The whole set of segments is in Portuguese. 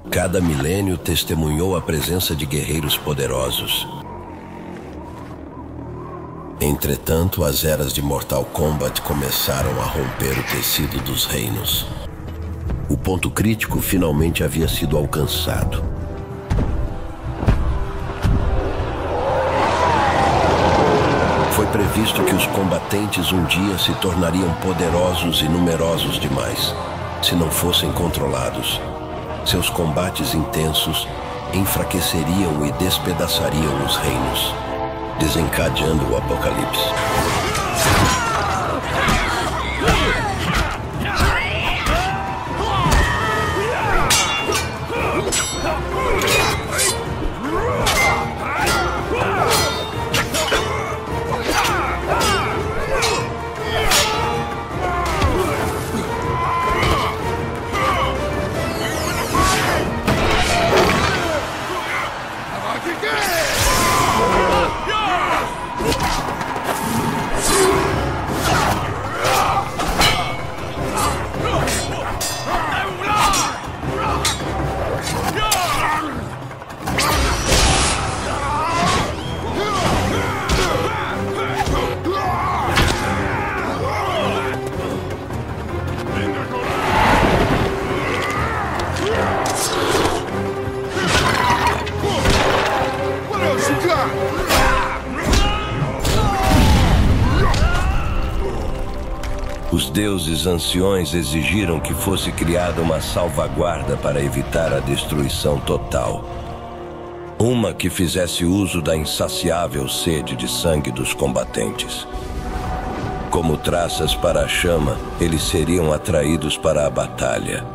Cada milênio testemunhou a presença de guerreiros poderosos. Entretanto, as eras de Mortal Kombat começaram a romper o tecido dos reinos. O ponto crítico finalmente havia sido alcançado. Foi previsto que os combatentes um dia se tornariam poderosos e numerosos demais, se não fossem controlados. Seus combates intensos enfraqueceriam e despedaçariam os reinos, desencadeando o apocalipse. Os deuses anciões exigiram que fosse criada uma salvaguarda para evitar a destruição total. Uma que fizesse uso da insaciável sede de sangue dos combatentes. Como traças para a chama, eles seriam atraídos para a batalha.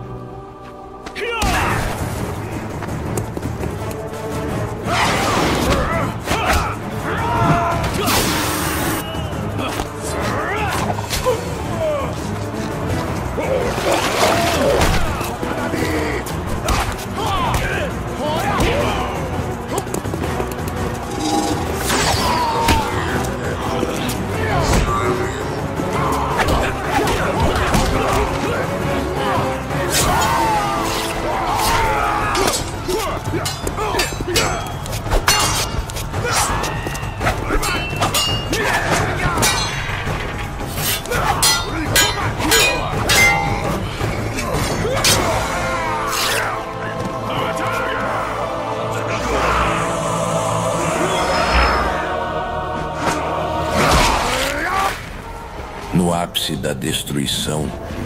No ápice da destruição,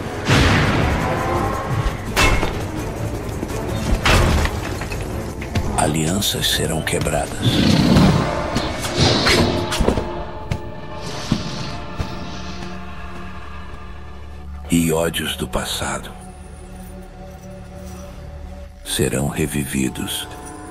alianças serão quebradas. E ódios do passado serão revividos.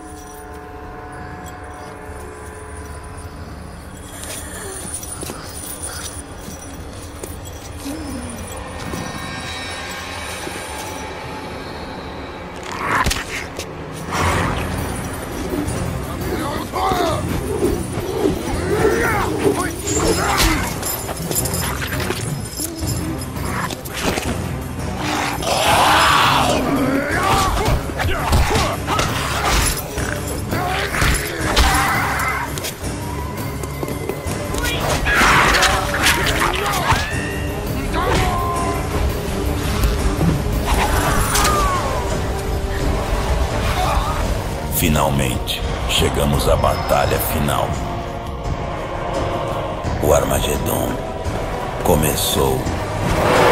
Finalmente, chegamos à batalha final. O Armagedon começou.